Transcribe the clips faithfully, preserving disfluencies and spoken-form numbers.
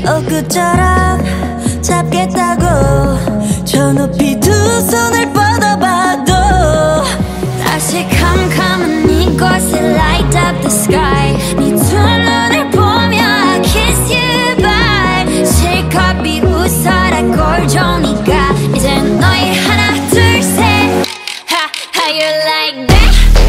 엊그처럼 잡겠다고 저 높이 두 손을 뻗어봐도 다시 캄캄한 이곳에 light up the sky 네 두 눈을 보며 I kiss you bye 실컷 비웃어라 꼴좋으니까 이젠 너희 하나 둘 셋 Ha, how you like that?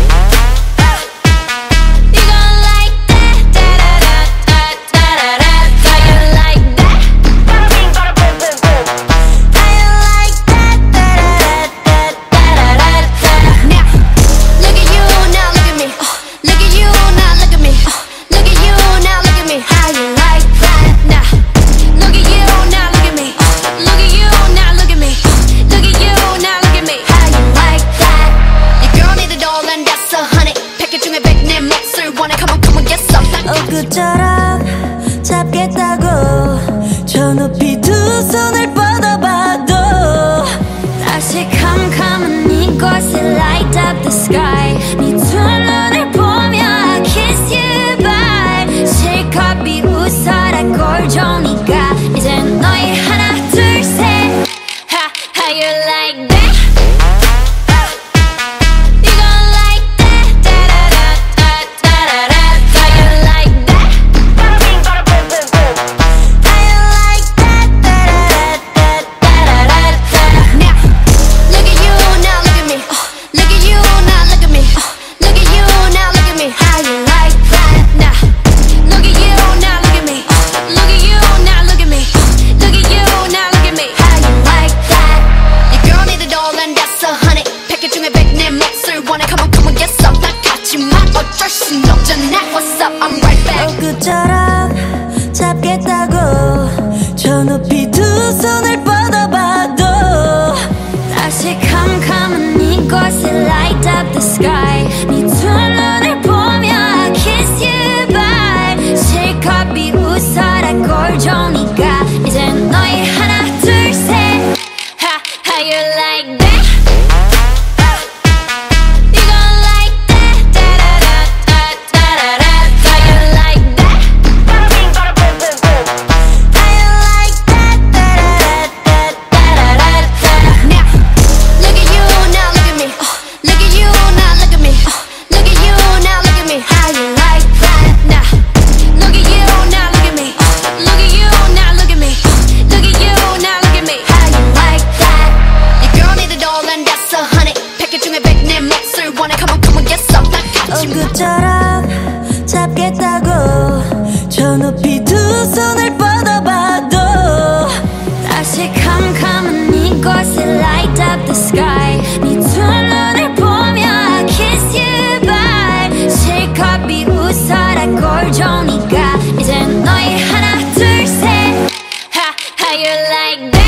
엊그처럼 잡겠다고 저 높이 두 손을 뻗어봐도 다시 캄캄한 이곳에 light up the sky 네 두 눈을 보며 I kiss you bye 실컷 비웃어라 꼴좋으니까 이젠 너희 하나 둘 셋 Ha, how you like that? 엊그처럼 잡겠다고 저 높이 두 손을 뻗어봐도 다시 캄캄한 이곳에 light up the sky 네 두 눈을 보며 I kiss you bye 실컷 비웃어라 꼴좋으니까 이젠 너희 하나 둘 셋 Ha, how you like that? 엊그처럼 잡겠다고 저 높이 두 손을 뻗어봐도 다시 캄캄한 이곳에 light up the sky 네 두 눈을 보며 I kiss you bye 실컷 비웃어라 꼴좋으니까 이젠 너희 하나 둘 셋 Ha, how you like that?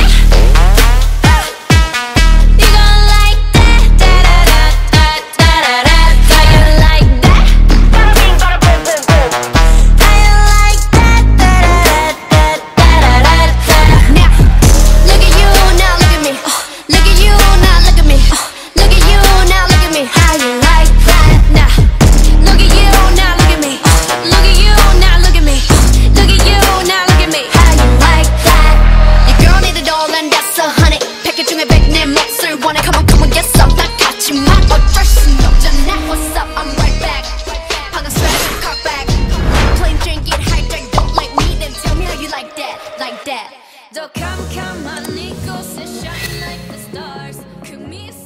Like that. 더 캄캄한 이곳에 shine like the stars. 그 미소